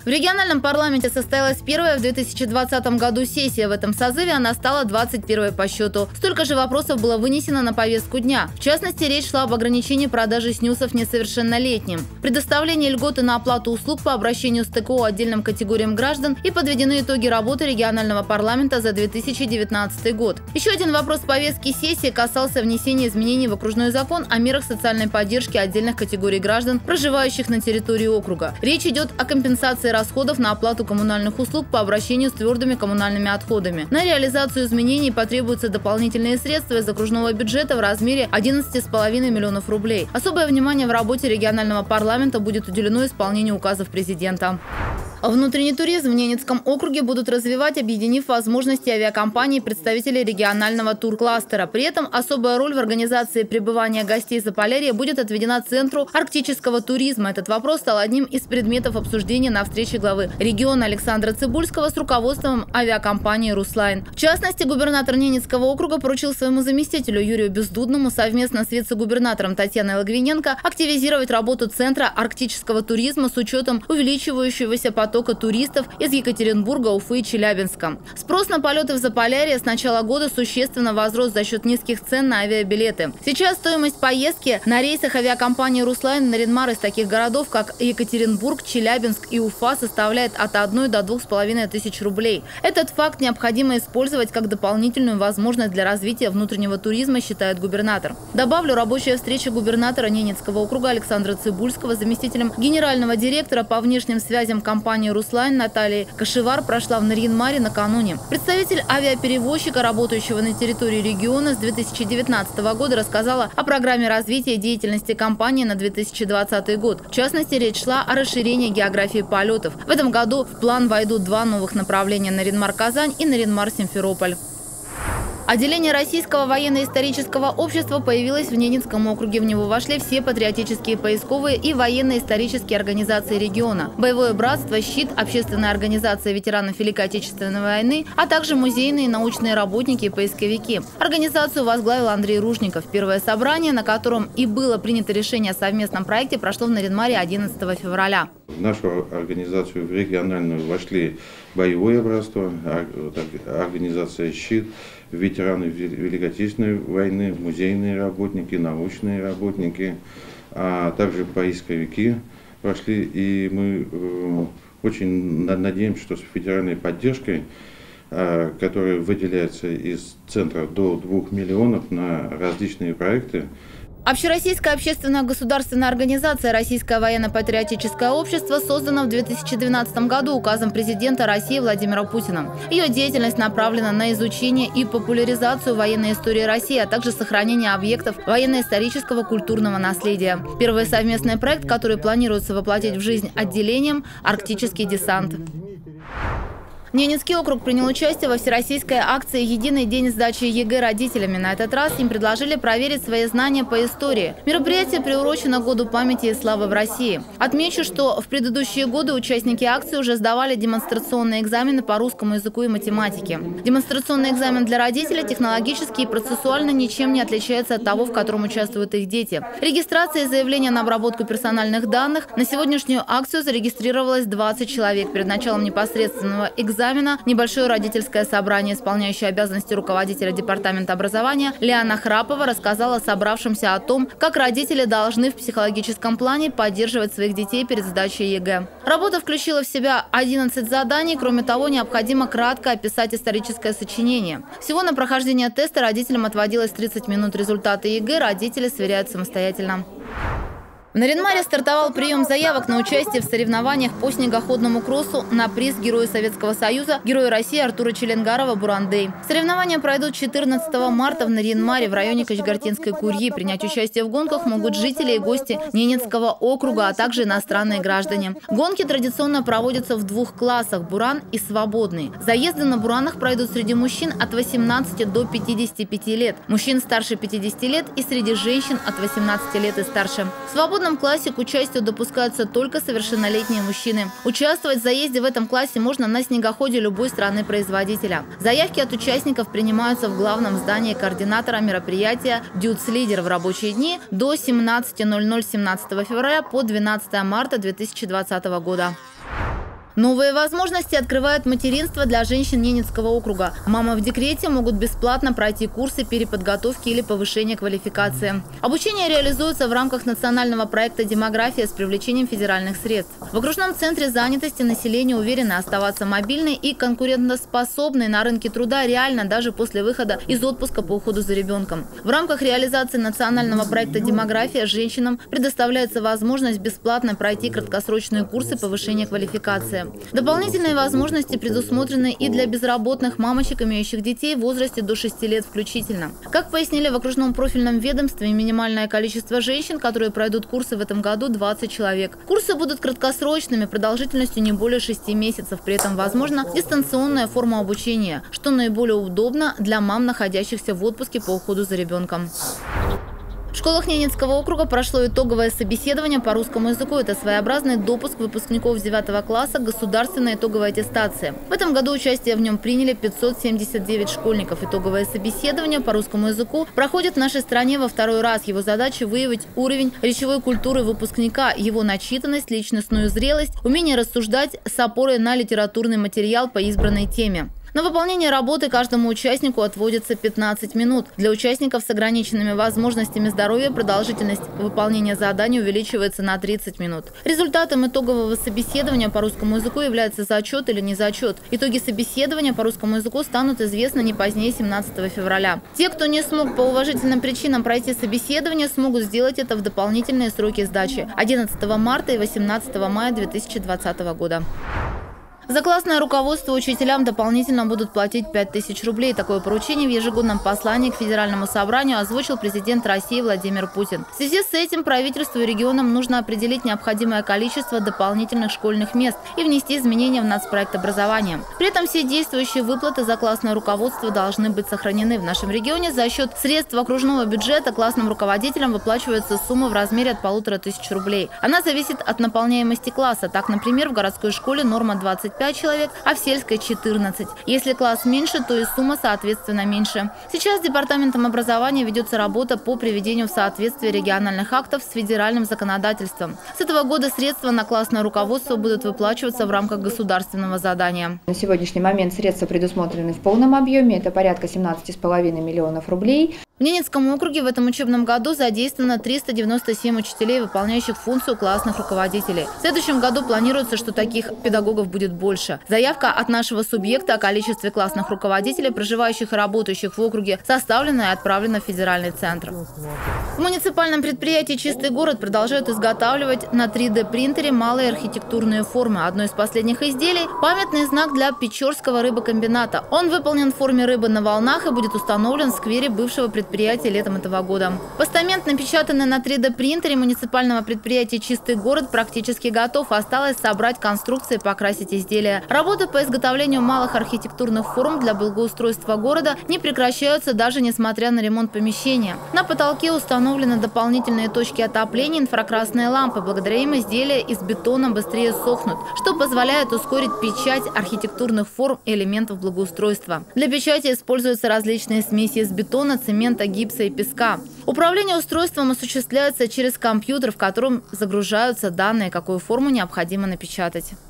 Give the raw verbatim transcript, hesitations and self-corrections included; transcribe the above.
В региональном парламенте состоялась первая в две тысячи двадцатом году сессия. В этом созыве она стала двадцать первой по счету. Столько же вопросов было вынесено на повестку дня. В частности, речь шла об ограничении продажи снюсов несовершеннолетним, предоставлении льготы на оплату услуг по обращению с ТКО отдельным категориям граждан и подведены итоги работы регионального парламента за две тысячи девятнадцатый год. Еще один вопрос повестки сессии касался внесения изменений в окружной закон о мерах социальной поддержки отдельных категорий граждан, проживающих на территории округа. Речь идет о компенсации расходов на оплату коммунальных услуг по обращению с твердыми коммунальными отходами. На реализацию изменений потребуются дополнительные средства из окружного бюджета в размере одиннадцати с половиной миллионов рублей. Особое внимание в работе регионального парламента будет уделено исполнению указов президента. Внутренний туризм в Ненецком округе будут развивать, объединив возможности авиакомпаний и представителей регионального туркластера. При этом особая роль в организации пребывания гостей Заполярья будет отведена Центру арктического туризма. Этот вопрос стал одним из предметов обсуждения на встрече главы региона Александра Цыбульского с руководством авиакомпании «Руслайн». В частности, губернатор Ненецкого округа поручил своему заместителю Юрию Бездудному совместно с вице-губернатором Татьяной Логвиненко активизировать работу Центра арктического туризма с учетом увеличивающегося потока потока туристов из Екатеринбурга, Уфы и Челябинска. Спрос на полеты в Заполярье с начала года существенно возрос за счет низких цен на авиабилеты. Сейчас стоимость поездки на рейсах авиакомпании «Руслайн» на Наринмар из таких городов, как Екатеринбург, Челябинск и Уфа, составляет от одной до двух с половиной тысяч рублей. Этот факт необходимо использовать как дополнительную возможность для развития внутреннего туризма, считает губернатор. Добавлю, рабочая встреча губернатора Ненецкого округа Александра Цыбульского с заместителем генерального директора по внешним связям компании «Руслайн» Натальей Кашевар прошла в Нарьян-Маре накануне. Представитель авиаперевозчика, работающего на территории региона с две тысячи девятнадцатого года, рассказала о программе развития деятельности компании на две тысячи двадцатый год. В частности, речь шла о расширении географии полетов. В этом году в план войдут два новых направления – Нарьян-Мар-Казань и Нарьян-Мар-Симферополь. Отделение Российского военно-исторического общества появилось в Ненецком округе. В него вошли все патриотические, поисковые и военно-исторические организации региона. Боевое братство, «Щит», общественная организация ветеранов Великой Отечественной войны, а также музейные и научные работники и поисковики. Организацию возглавил Андрей Ружников. Первое собрание, на котором и было принято решение о совместном проекте, прошло в Нарьян-Маре одиннадцатого февраля. В нашу организацию, в региональную, вошли боевое братство, организация «Щит», ветераны Великой Отечественной войны, музейные работники, научные работники, а также поисковики вошли. И мы очень надеемся, что с федеральной поддержкой, которая выделяется из центра до двух миллионов на различные проекты, Общероссийская общественная государственная организация «Российское военно-патриотическое общество» создана в две тысячи двенадцатом году указом президента России Владимира Путина. Ее деятельность направлена на изучение и популяризацию военной истории России, а также сохранение объектов военно-исторического культурного наследия. Первый совместный проект, который планируется воплотить в жизнь отделением – «Арктический десант». Ненецкий округ принял участие во всероссийской акции «Единый день сдачи ЕГЭ родителями». На этот раз им предложили проверить свои знания по истории. Мероприятие приурочено Году памяти и славы в России. Отмечу, что в предыдущие годы участники акции уже сдавали демонстрационные экзамены по русскому языку и математике. Демонстрационный экзамен для родителей технологически и процессуально ничем не отличается от того, в котором участвуют их дети. Регистрация и заявление на обработку персональных данных. На сегодняшнюю акцию зарегистрировалось двадцать человек. Перед началом непосредственного экзамена небольшое родительское собрание, исполняющее обязанности руководителя департамента образования Лиана Храпова, рассказала собравшимся о том, как родители должны в психологическом плане поддерживать своих детей перед сдачей ЕГЭ. Работа включила в себя одиннадцать заданий. Кроме того, необходимо кратко описать историческое сочинение. Всего на прохождение теста родителям отводилось тридцать минут. Результаты ЕГЭ родители сверяют самостоятельно. В Нарьян-Маре стартовал прием заявок на участие в соревнованиях по снегоходному кроссу на приз Героя Советского Союза, Героя России Артура Челенгарова «Бурандей». Соревнования пройдут четырнадцатого марта в Нарьян-Маре в районе Качгартинской Курьи. Принять участие в гонках могут жители и гости Ненецкого округа, а также иностранные граждане. Гонки традиционно проводятся в двух классах – «Буран» и «Свободный». Заезды на «Буранах» пройдут среди мужчин от восемнадцати до пятидесяти пяти лет, мужчин старше пятидесяти лет и среди женщин от восемнадцати лет и старше. В свободном классе к участию допускаются только совершеннолетние мужчины. Участвовать в заезде в этом классе можно на снегоходе любой страны-производителя. Заявки от участников принимаются в главном здании координатора мероприятия «Дюц-лидер» в рабочие дни до семнадцати ноль-ноль семнадцатого февраля по двенадцатое марта две тысячи двадцатого года. Новые возможности открывает материнство для женщин Ненецкого округа. Мамы в декрете могут бесплатно пройти курсы переподготовки или повышения квалификации. Обучение реализуется в рамках национального проекта «Демография» с привлечением федеральных средств. В окружном центре занятости население уверено оставаться мобильной и конкурентоспособной на рынке труда реально даже после выхода из отпуска по уходу за ребенком. В рамках реализации национального проекта «Демография» женщинам предоставляется возможность бесплатно пройти краткосрочные курсы повышения квалификации. Дополнительные возможности предусмотрены и для безработных мамочек, имеющих детей в возрасте до шести лет включительно. Как пояснили в окружном профильном ведомстве, минимальное количество женщин, которые пройдут курсы в этом году, двадцать человек. Курсы будут краткосрочными, продолжительностью не более шести месяцев. При этом возможна дистанционная форма обучения, что наиболее удобно для мам, находящихся в отпуске по уходу за ребенком. В школах Ненецкого округа прошло итоговое собеседование по русскому языку. Это своеобразный допуск выпускников девятого класса к государственной итоговой аттестации. В этом году участие в нем приняли пятьсот семьдесят девять школьников. Итоговое собеседование по русскому языку проходит в нашей стране во второй раз. Его задача – выявить уровень речевой культуры выпускника, его начитанность, личностную зрелость, умение рассуждать с опорой на литературный материал по избранной теме. На выполнение работы каждому участнику отводится пятнадцать минут. Для участников с ограниченными возможностями здоровья продолжительность выполнения заданий увеличивается на тридцать минут. Результатом итогового собеседования по русскому языку является зачет или незачет. Итоги собеседования по русскому языку станут известны не позднее семнадцатого февраля. Те, кто не смог по уважительным причинам пройти собеседование, смогут сделать это в дополнительные сроки сдачи – одиннадцатого марта и восемнадцатого мая две тысячи двадцатого года. За классное руководство учителям дополнительно будут платить пять тысяч рублей. Такое поручение в ежегодном послании к Федеральному собранию озвучил президент России Владимир Путин. В связи с этим правительству и регионам нужно определить необходимое количество дополнительных школьных мест и внести изменения в нацпроект образования. При этом все действующие выплаты за классное руководство должны быть сохранены. В нашем регионе за счет средств окружного бюджета классным руководителям выплачивается сумма в размере от полутора тысяч рублей. Она зависит от наполняемости класса. Так, например, в городской школе норма двадцать пять человек, а в сельской четырнадцать. Если класс меньше, то и сумма соответственно меньше. Сейчас Департаментом образования ведется работа по приведению в соответствие региональных актов с федеральным законодательством. С этого года средства на классное руководство будут выплачиваться в рамках государственного задания. На сегодняшний момент средства предусмотрены в полном объеме, это порядка семнадцати с половиной миллионов рублей. В Ненецком округе в этом учебном году задействовано триста девяносто семь учителей, выполняющих функцию классных руководителей. В следующем году планируется, что таких педагогов будет больше. Заявка от нашего субъекта о количестве классных руководителей, проживающих и работающих в округе, составлена и отправлена в федеральный центр. В муниципальном предприятии «Чистый город» продолжают изготавливать на три дэ принтере малые архитектурные формы. Одно из последних изделий – памятный знак для Печорского рыбокомбината. Он выполнен в форме рыбы на волнах и будет установлен в сквере бывшего предприятия. предприятия летом этого года. Постамент, напечатанный на три дэ принтере муниципального предприятия «Чистый город», практически готов. Осталось собрать конструкции и покрасить изделия. Работы по изготовлению малых архитектурных форм для благоустройства города не прекращаются даже несмотря на ремонт помещения. На потолке установлены дополнительные точки отопления, инфракрасные лампы. Благодаря им изделия из бетона быстрее сохнут, что позволяет ускорить печать архитектурных форм и элементов благоустройства. Для печати используются различные смеси из бетона, цемента, гипса и песка. Управление устройством осуществляется через компьютер, в котором загружаются данные, какую форму необходимо напечатать.